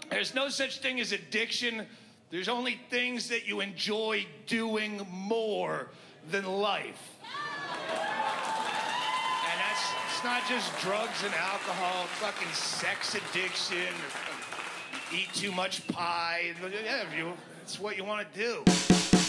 There's no such thing as addiction. There's only things that you enjoy doing more than life. And it's not just drugs and alcohol, fucking sex addiction, or eat too much pie. Yeah, it's what you want to do.